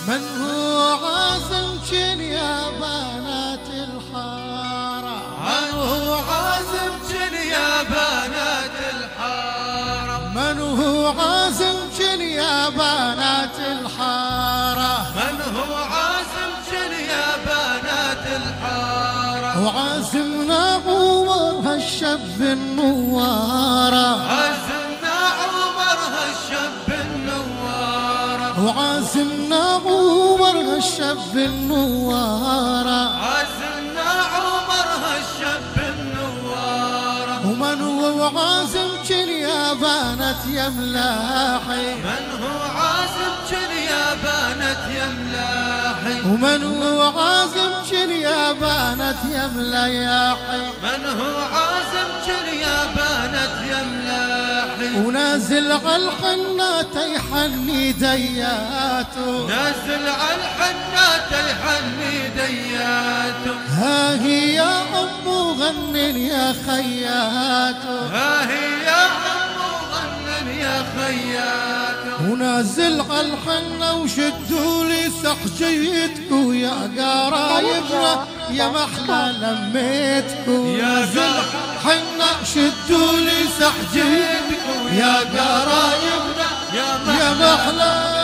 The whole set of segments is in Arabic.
من هو عازم جن يا بنات الحارة؟ من هو عازم جن يا بنات الحارة؟ من هو عازم جن يا بنات الحارة؟ من هو عازم جن يا بنات الحارة؟ وعازمنا عمر هالشب النوارة، عازمنا عمر هالشب النوارة، وعازمنا عمر هالشب النوارة، عازمنا عمر هالشب النوارة. ومن هو عازم جن يا بنات يا ملاحي؟ من هو عازم جن يا بنات يا ملاحي؟ ومن هو عازم جن يا بنات يا ملاحي؟ من هو عازم جن يا بنات يا ملاحي؟ ونازل عالحنات يحني دياته، نازل عالحنات يحني دياته، ها هي يا أم غنن يا خياته، ها هي يا أم غنن يا خياته. ونازل عالحنة وشدوا لي سحجيتكو يا قرايبنا يا محلى لميتكو، يا حنا شدوا لي سحجيتكو يا قرايبنا يا محلى.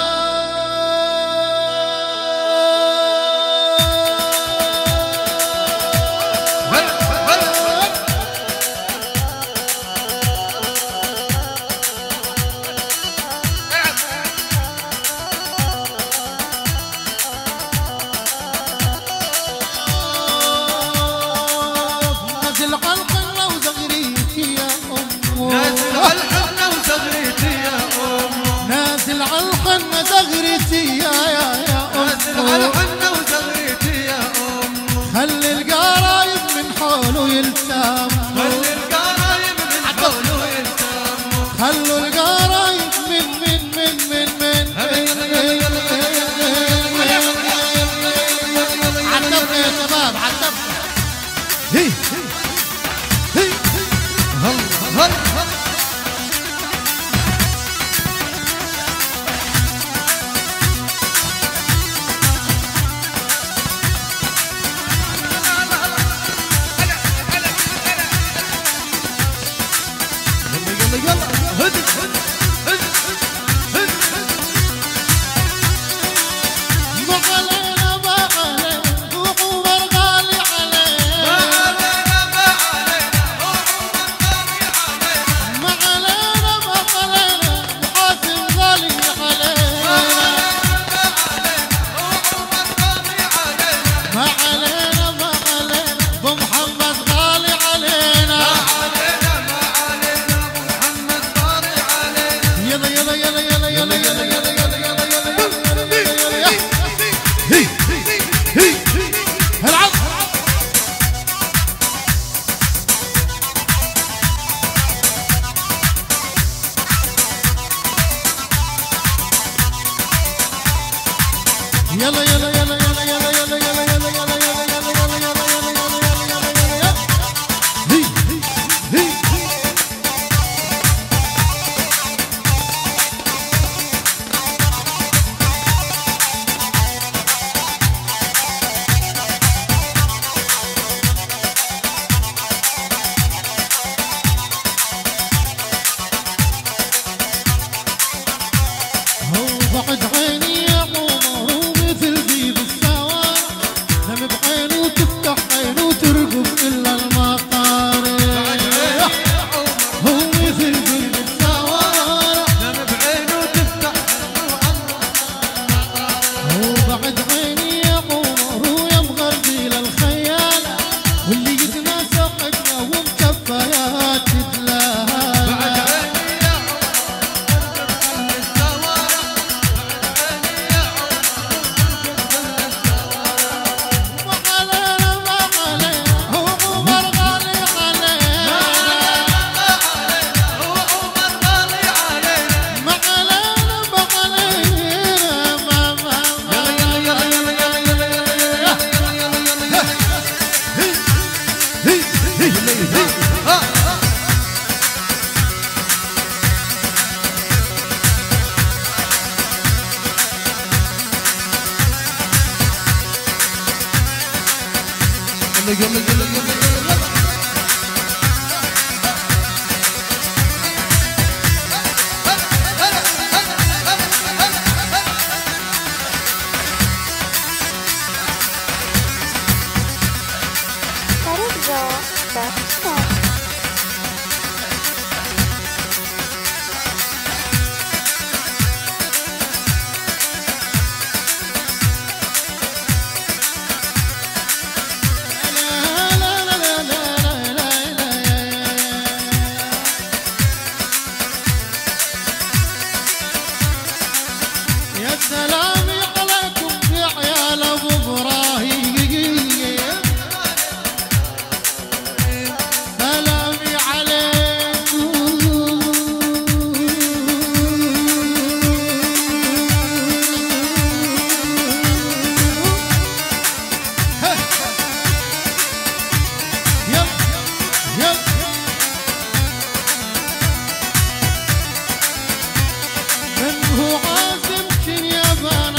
نازل عالحنة وزغريتي يا أمو، نازل عالحنة وزغريتي يا أمو، نازل عالحنة زغريتي يا أمو، نازل عالحنة وزغريتي يا أمو. خلي القرايب من حوله يلتموا، خلي القرايب من حوله يلتموا، خلوا القرايب من عتبنا يا شباب عتبنا. هي هي هلا هلا يلا يلا يلا يلا يلا يلا يلا يلا يلا بعد عيني يا عمر ومثل ذيب السوار، نم بعينه وتفتح عينه وترقب إلا المقارب. هو مثل ذيب السوار، نم بعينه وتفتح هو بعد عيني يا عمر ويبغى رجيل الخيال، واللي يتناسى قدنا ومكفيات تتلاها. سلامي عليكم يا عيال ابو ابراهيم، سلامي عليكم يب يب من هو عازم يا بنات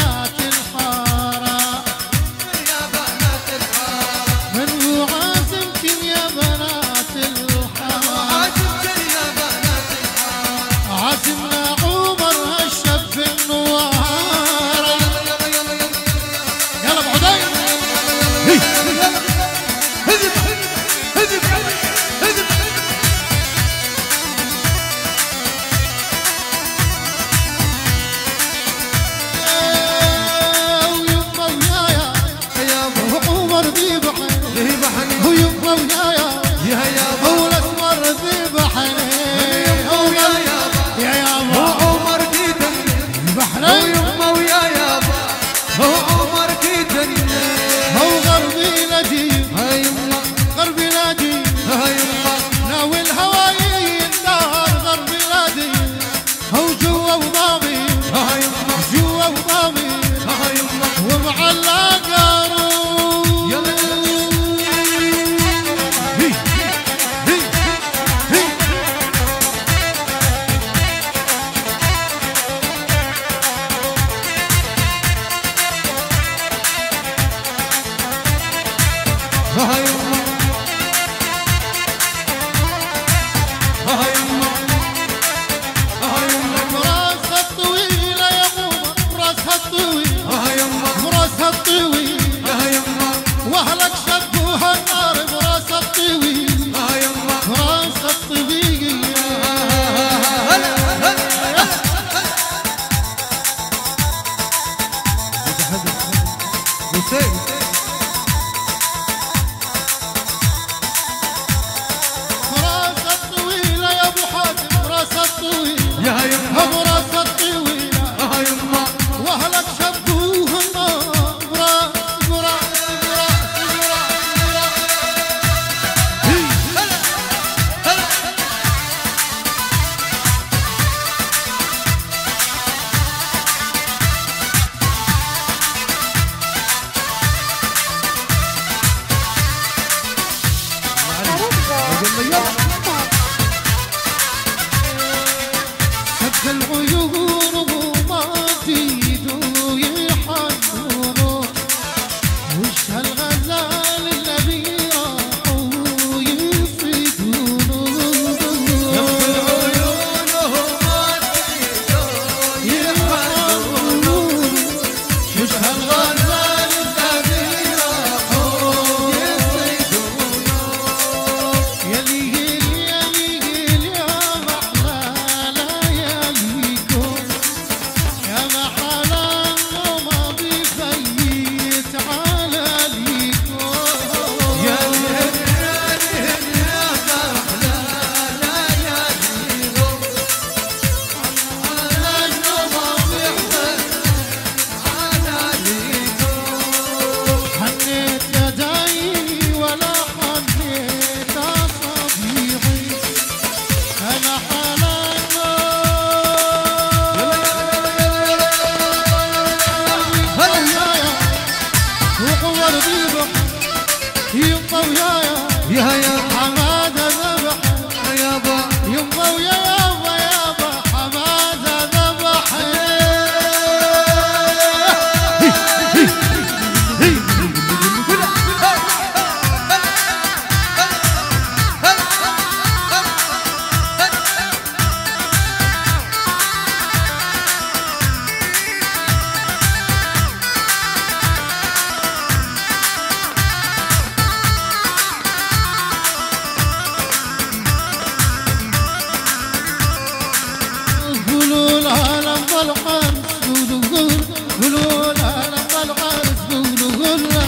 العرس قولوا قولوا لا لما العرس قولوا لا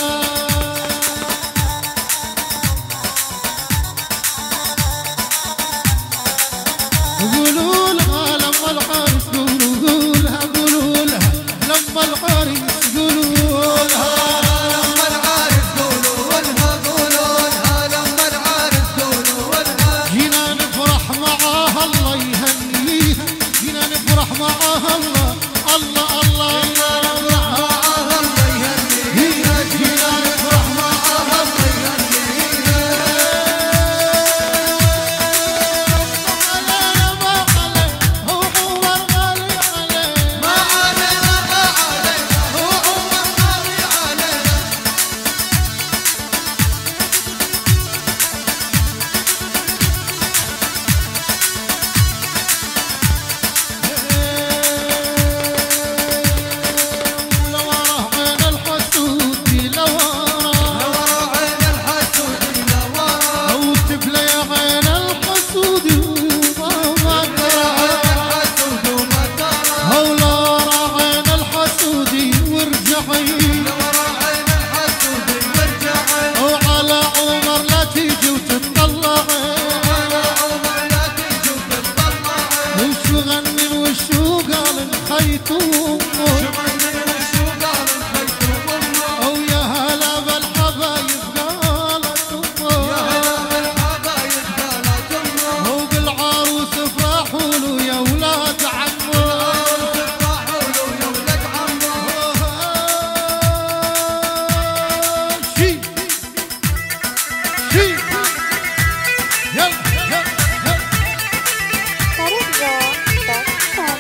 قولوا لها لما العرس قولوا لها قولوا لها لما العرس قولوا لها لما العارس قولوا لها قولوا لها لما العارس قولوا لها جينا نفرح معاها الله يهنيها جينا نفرح معاها الله الله الله معاها الله يهنيها جينا نفرح معاها الله يهنيها هو عمر غالي عليه ما علينا ما علينا هو عمر غالي علينا لو وراه عين الحسود لو وراه لورا عين الحسود لورا او تبلى يا عين الحسود وما ترى الحسود وما ترى او لو وراه عين الحسود وارجعي لورا عين الحسود وارجعي او على عمر لا تيجي وتطلعي على عمر لا تيجي وتطلعي وشو غني وشو قال خيتومه شغلني وشو قال الخيط وامه او يا هلا بالحبايب قالت يا امه هلا بالحبايب قالت امه هو بالعروس افرحوا له يا ولاد عمه تفرحوا له يا ولد عمه شي شي يلا يلا يلا Sarigro.com.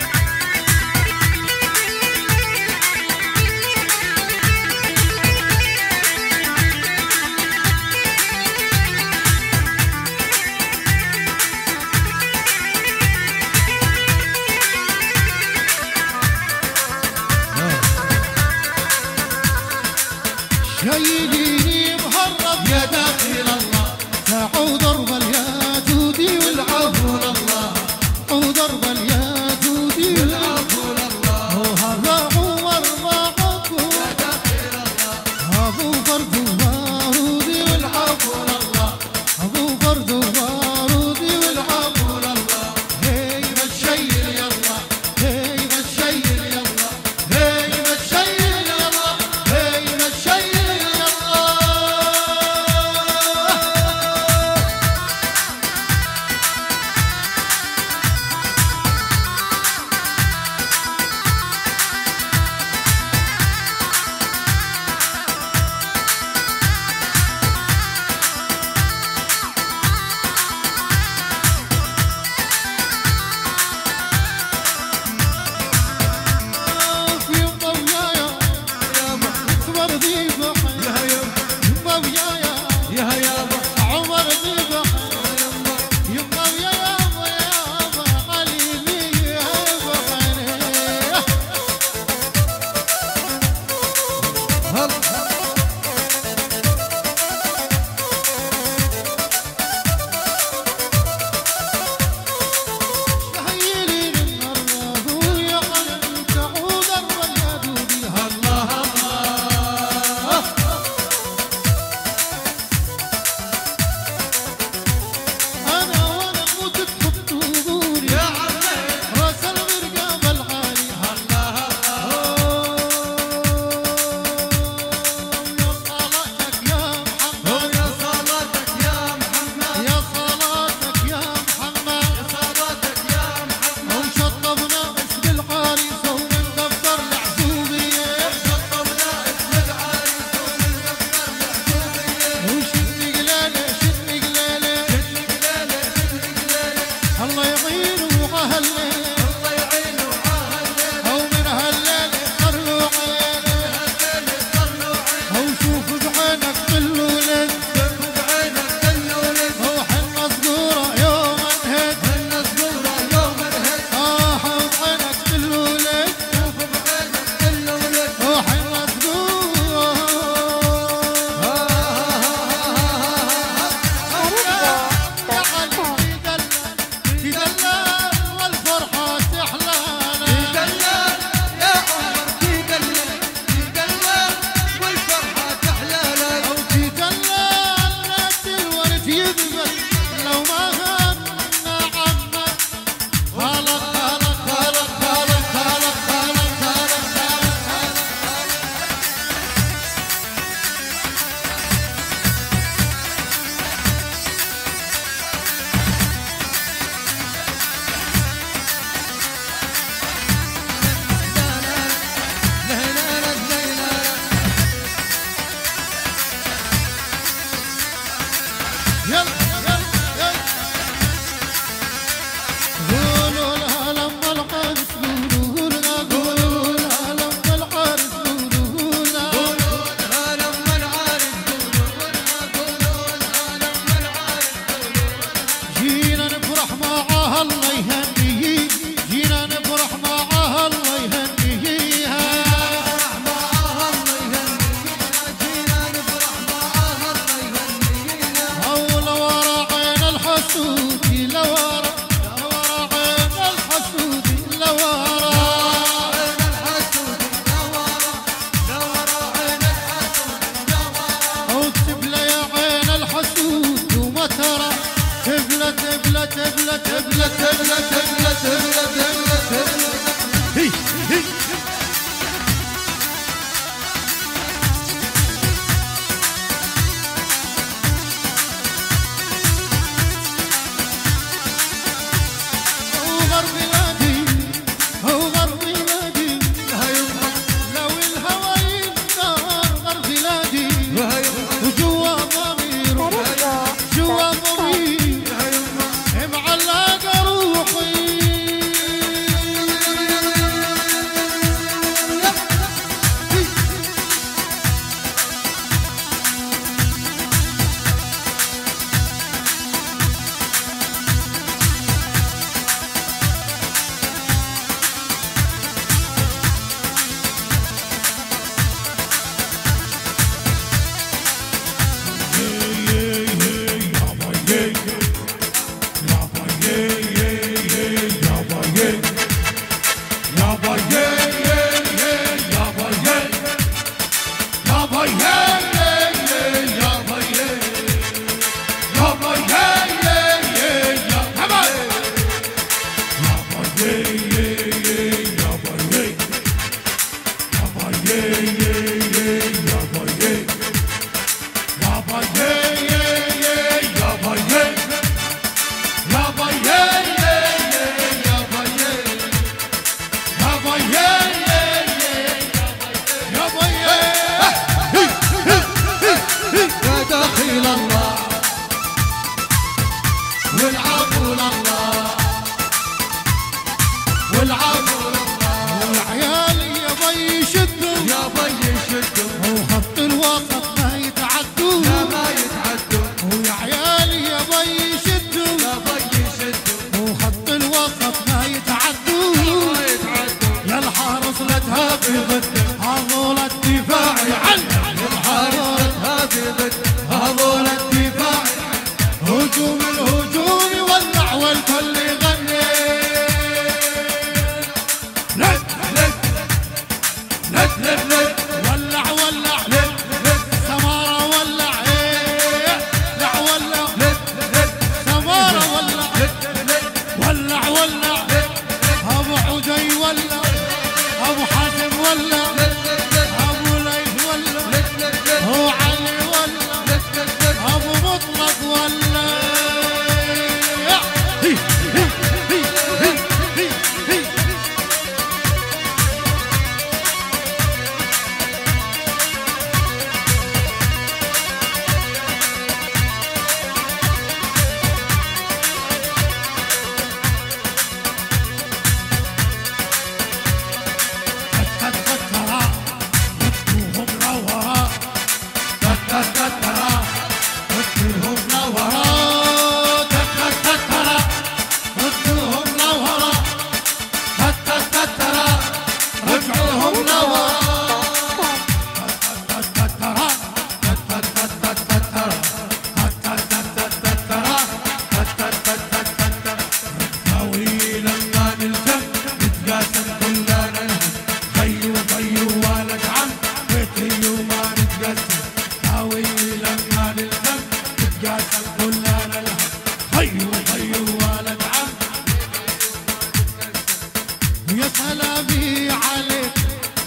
شايليني مهرب يا داخل الله تعود ضرب الياجودي والعفو لله عود ضرب الياجودي والعفو لله وهذا عمر معكم يا داخل الله ابو فرد وبارودي والعفو لله ابو فرد وبارودي والعفو لله هي بتشيل يلا هي بتشيل يلا هي بتشيل يلا هي بتشيل يلا ابو جاي ولا ابو حاتم ولا ابو ليث ولا هو علي ولا ابو مطلق ولا يا سلامي عليك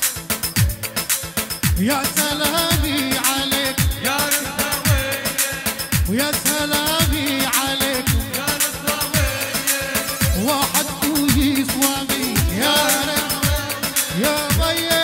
يا سلامي عليك يا رساوي ويا سلامي عليك يا رساوي واحد يسوامي يا رب يا بيه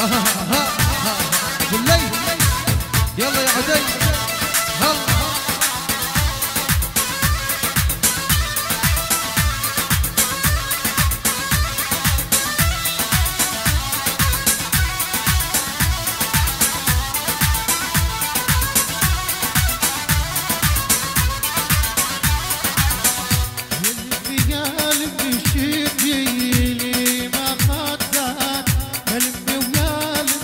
ابو الليل يلا يا عدي هلا قلبي شديلي ما خدت قلبي وقلبي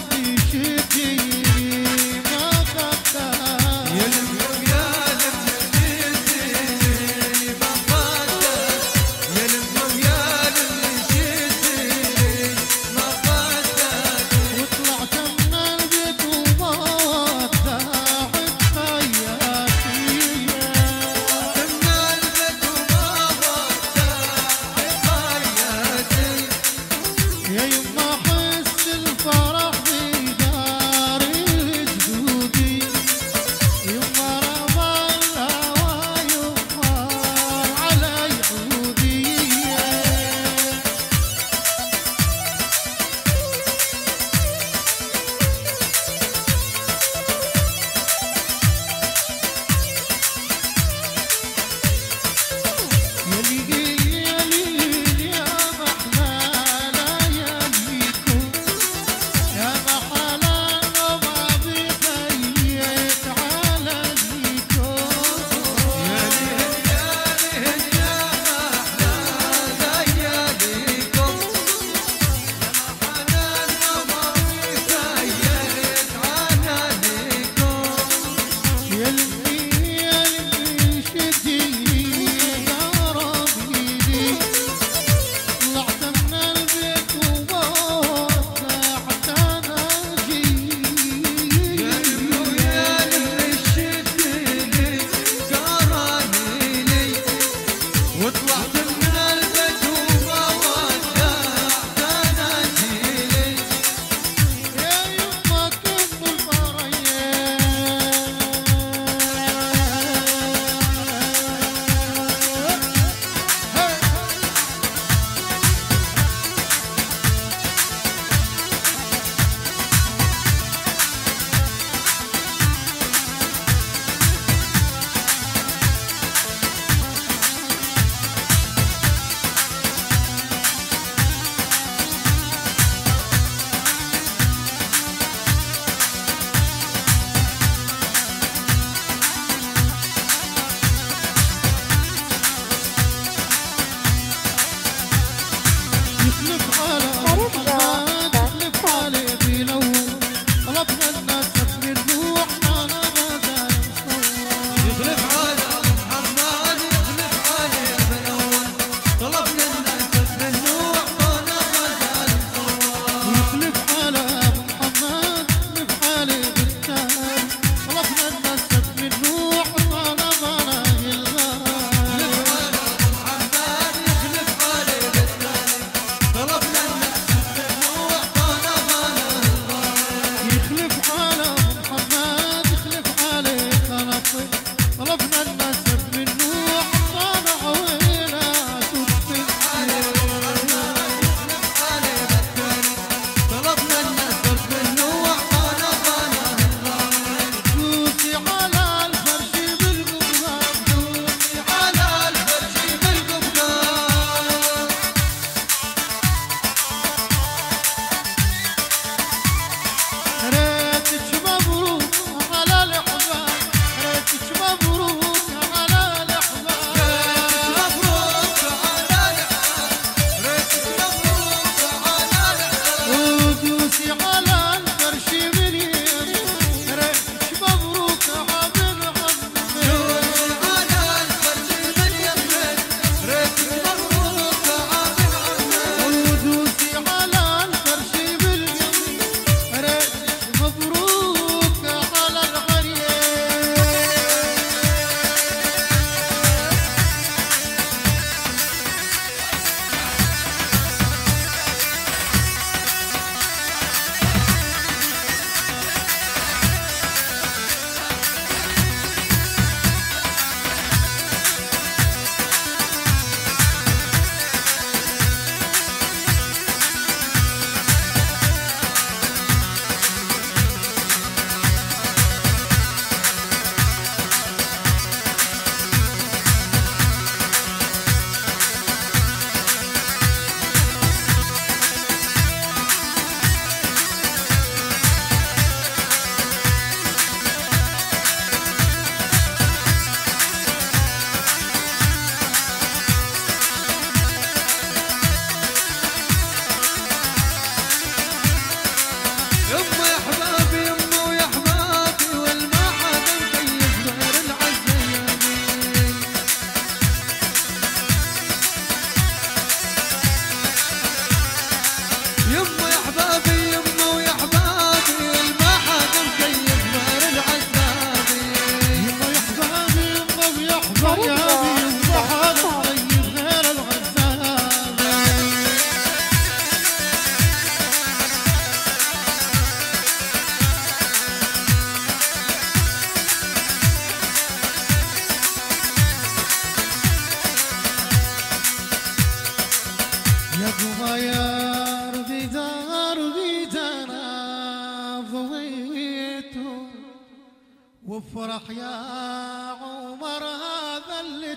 وافرح يا عمر هذا اللي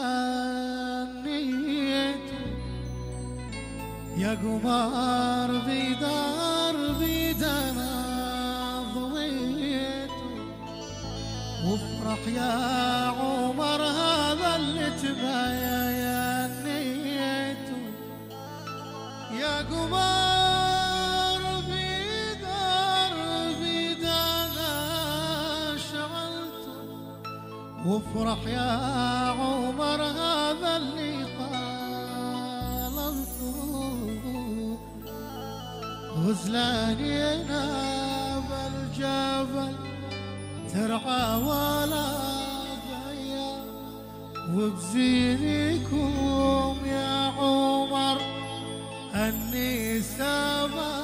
تمنيته يا قمر بدار بيدنا ضويته وافرح يا عمر هذا اللي تمنيته يا قمر بدار بيدنا شغلته وافرح يا عمر هذا اللي غزلان ناب الجبل ترعى ولا بيا وبزينكم يا عمر أني سما